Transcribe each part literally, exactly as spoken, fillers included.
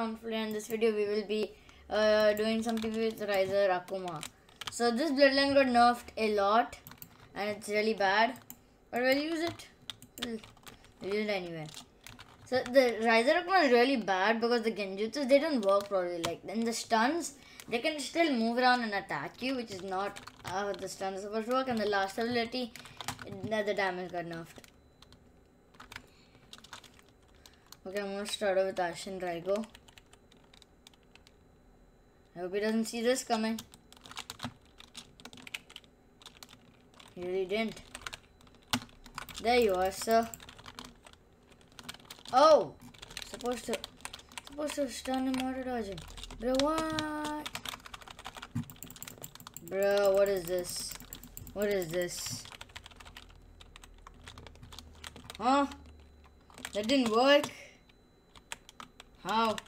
Today in this video we will be uh, doing some PvP with Riser Akuma. So this bloodline got nerfed a lot and it's really bad, but we'll use it. We'll, we'll use it anyway. So the Riser Akuma is really bad because the genjutsus, they don't work properly. Like in the stuns, they can still move around and attack you, which is not how the stuns are supposed to work. And the last ability, the damage got nerfed. Okay, I'm gonna start off with Ashen Raigo. I hope he doesn't see this coming. He really didn't. There you are, sir. Oh! Supposed to supposed to stun him auto dodging. Bro, what? Bro, what is this? What is this? Huh? That didn't work. How?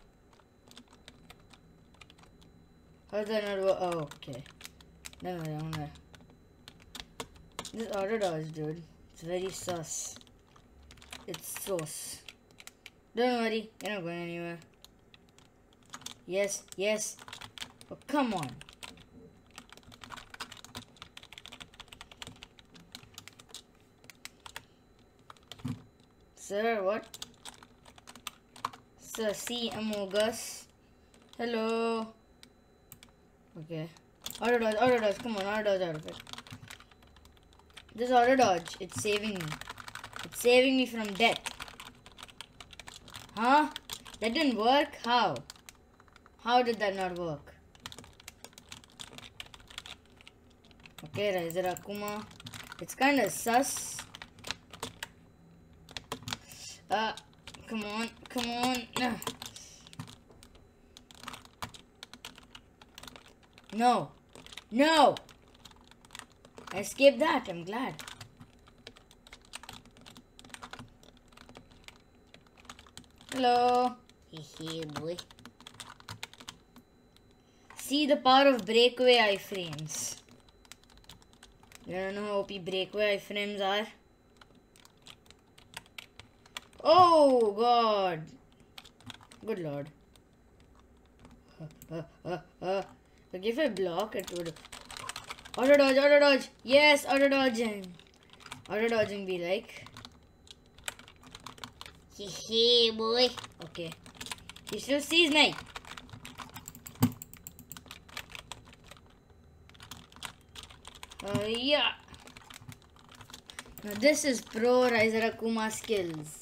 How did that not work? Oh, okay. No, no, no, no. This auto dodge, dude. It's very sus. It's sauce. Don't worry, you're not going anywhere. Yes, yes. Oh, come on. Sir, what? Sir, see Amogus. Hello. Okay. Auto dodge, auto dodge. Come on, auto dodge out of it. This auto dodge, it's saving me. It's saving me from death. Huh? That didn't work? How? How did that not work? Okay, Riser Akuma. It's kind of sus. Uh, come on, come on. No, no. I escaped that. I'm glad. Hello. Hehe, boy. See the power of breakaway iframes. You don't know how O P breakaway iframes are? Oh God! Good Lord. Uh, uh, uh, uh. Like if I block, it would. Auto dodge, auto dodge. Yes, auto dodging. Auto dodging be like. Hee boy. Okay. He still sees me. Oh uh, yeah. Now this is pro Riser Akuma skills.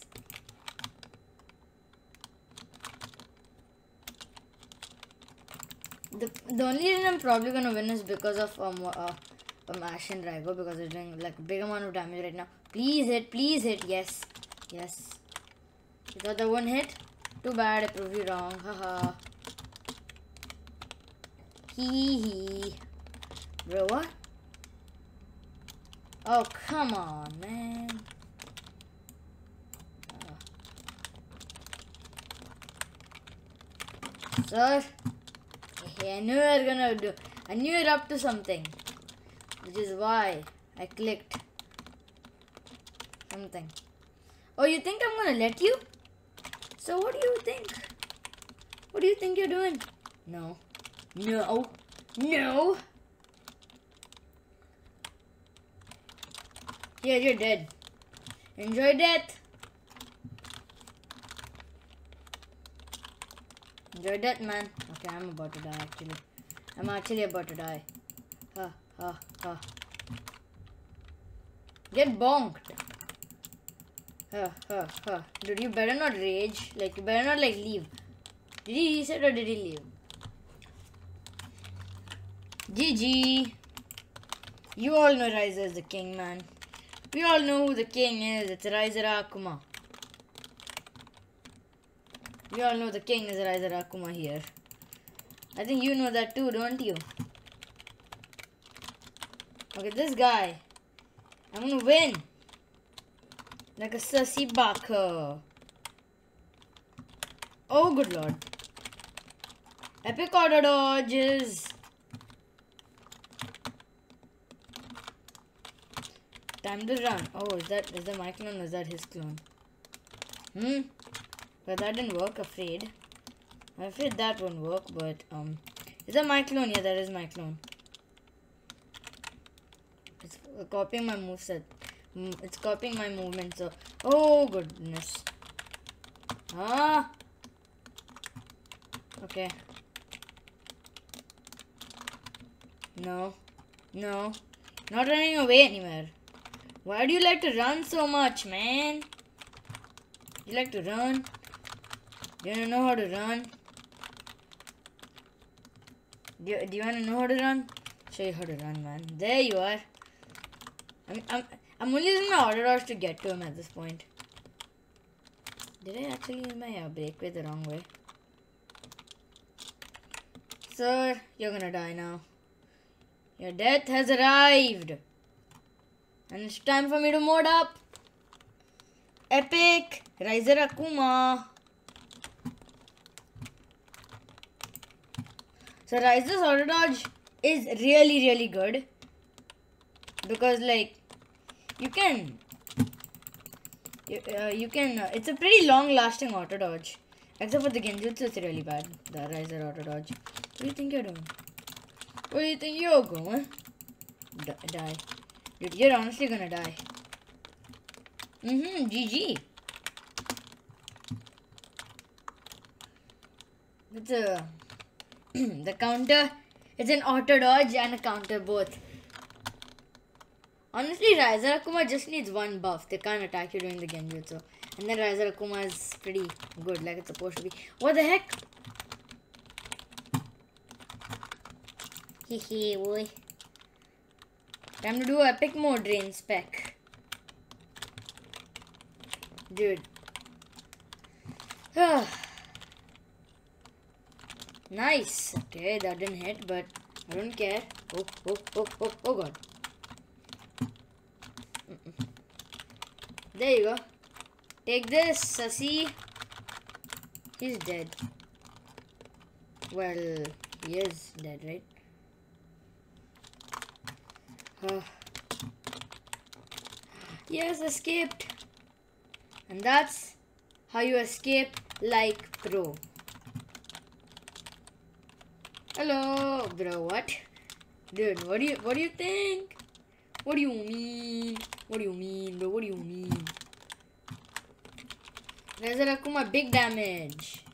The, the only reason I'm probably gonna win is because of um, uh, um Ashen Raigo, because it's doing like a big amount of damage right now. Please hit, please hit, yes, yes. You got the one hit? Too bad, I proved you wrong, haha. Hee hee. Bro, what? Oh, come on, man. Uh. Sir? I knew you were gonna do. I knew you're up to something, which is why I clicked something. Oh, you think I'm gonna let you? So what do you think? What do you think you're doing? No, no, no. Yeah, you're dead. Enjoy death. Enjoy death, man. Okay, I'm about to die actually. I'm actually about to die. Ha, ha, ha. Get bonked. Ha, ha, ha. Dude, you better not rage. Like, you better not, like, leave. Did he reset or did he leave? G G. You all know Riser is the king, man. We all know who the king is. It's Riser Akuma. You all know the king is Riser Akuma here. I think you know that too, don't you? Okay, this guy. I'm gonna win. Like a sussy baka. Oh, good lord. Epic auto dodges. Time to run. Oh, is that is that my clone or is that his clone? Hmm? But that didn't work, afraid. I feel that won't work, but um, is that my clone? Yeah, that is my clone. It's copying my moveset. It's copying my movement. So, oh goodness. Ah. Okay. No. No. Not running away anywhere. Why do you like to run so much, man? You like to run? You don't know how to run? Do you, do you want to know how to run? Show you how to run, man. There you are. I'm, I'm, I'm only using my auto dodge to get to him at this point. Did I actually use my uh, brake way the wrong way? Sir, you're gonna die now. Your death has arrived. And it's time for me to mode up. Epic Riser Akuma. So Riser's auto dodge is really really good. Because like, you can, you, uh, you can, uh, it's a pretty long lasting auto dodge. Except for the Genjutsu, it's really bad. The Riser auto dodge. What do you think you're doing? Where do you think you're going? D die. Dude, you're honestly gonna die. Mm-hmm, G G. It's a, the counter, it's an auto dodge and a counter both. Honestly, Riser Akuma just needs one buff. They can't attack you during the Genjutsu. And then Riser Akuma is pretty good, like it's supposed to be. What the heck? Hehe, boy. Time to do epic mode drain spec. Dude. Nice. Okay, that didn't hit, but I don't care. Oh, oh, oh, oh, oh god. Mm-mm. There you go. Take this, Sassy. He's dead. Well, he is dead, right? Uh, yes, escaped. And that's how you escape like pro. Hello, bro. What? Dude, what do you what do you think? What do you mean? What do you mean, bro? What do you mean? Riser Akuma, big damage.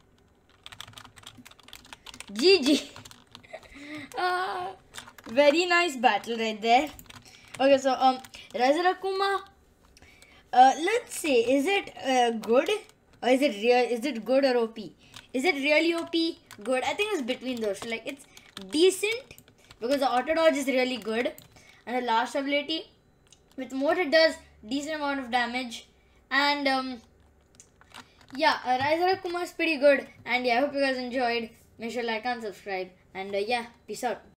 G G. uh, very nice battle right there. Okay, so um, Riser Akuma. Uh, let's say, is it uh, good or is it real? Is it good or O P? Is it really O P? Good. I think it's between those. So, like, it's decent because the auto dodge is really good, and the last ability with mode it does decent amount of damage, and um, yeah, uh, Riser Akuma is pretty good. And yeah, I hope you guys enjoyed. Make sure to like and subscribe, and uh, yeah, peace out.